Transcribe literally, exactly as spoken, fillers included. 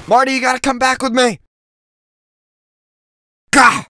Marty, you gotta come back with me! Gah!